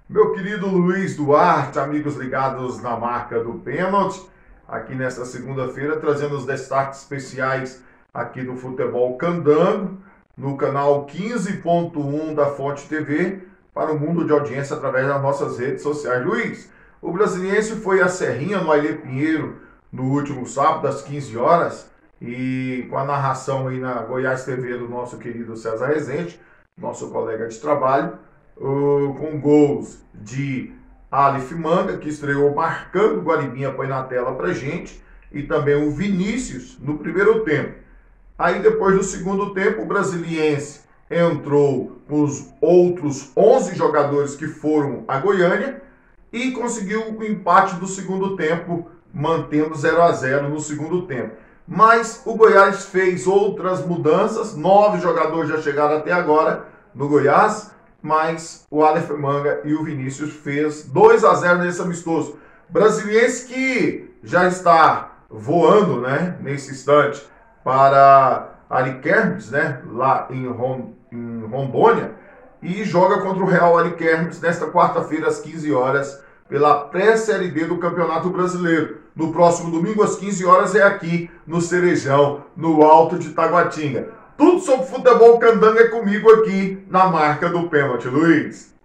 Meu querido Luiz Duarte, amigos ligados na marca do pênalti, aqui nesta segunda-feira, trazendo os destaques especiais aqui do Futebol Candango, no canal 15.1 da Fonte TV, para o mundo de audiência através das nossas redes sociais. Luiz, o Brasiliense foi a Serrinha, no Ailê Pinheiro, no último sábado, às 15 horas, e com a narração aí na Goiás TV do nosso querido César Rezende, nosso colega de trabalho, com gols de Aleph Manga, que estreou marcando o Guaribinha, põe na tela pra gente, e também o Vinícius no primeiro tempo. Aí depois do segundo tempo, o Brasiliense entrou com os outros 11 jogadores que foram a Goiânia e conseguiu o empate do segundo tempo, mantendo 0-0 no segundo tempo. Mas o Goiás fez outras mudanças, 9 jogadores já chegaram até agora no Goiás, mas o Aleph Manga e o Vinícius fez 2-0 nesse amistoso. Brasiliense que já está voando, né, nesse instante para Ariquemes, né, lá em Rondônia, e joga contra o Real Ariquemes nesta quarta-feira às 15 horas pela pré-série B do Campeonato Brasileiro. No próximo domingo às 15 horas é aqui no Cerejão, no Alto de Taguatinga. Tudo sobre futebol candango é comigo aqui na marca do pênalti, Luiz.